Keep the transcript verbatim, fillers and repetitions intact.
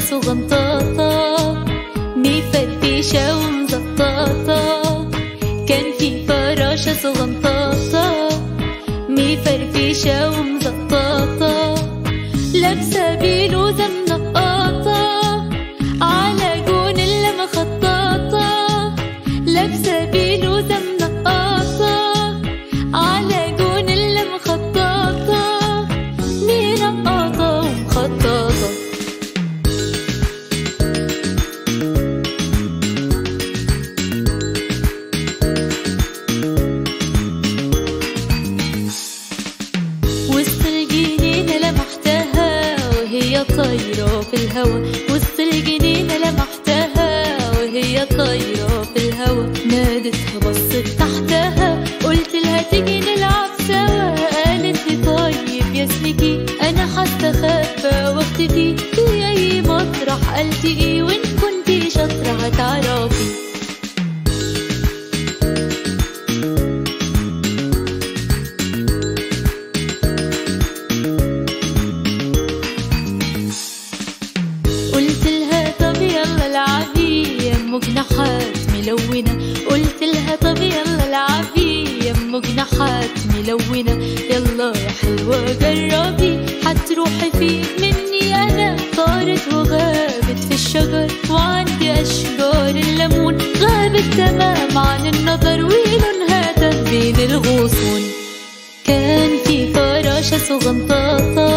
صغنطاطة مفرفشة ومزطاطة. كان في فراشة صغنطاطة مفرفشة ومزطاطة لابسة بلوزة منقطة على جون اللمة خطاطة. لابسة بلوزة منقطة على جون اللمة خطاطة منقطة ومخططة. وسط الجنينة لمحتها وهي طايرة في الهوا. وسط الجنينة لمحتها وهي طايرة في الهوا. نادتها بصت تحتها قلت لها تيجي نلعب سوا. قالت لي طيب يا سنيكي انا هستخبى واختفي في اي مطرح التقي وان كنتي شاطرة هتعرفي. قلت لها طب يلا العبي يا ام جناحات ملونة. قلت لها طب يلا العبي يا ام جناحات ملونة. يلا يا حلوة جربي هتروحي فين مني انا. طارت وغابت في الشجر وعندي اشجار الليمون. غابت تمام عن النظر ولونها ده بين الغصون. كان في فراشة صغنطاطة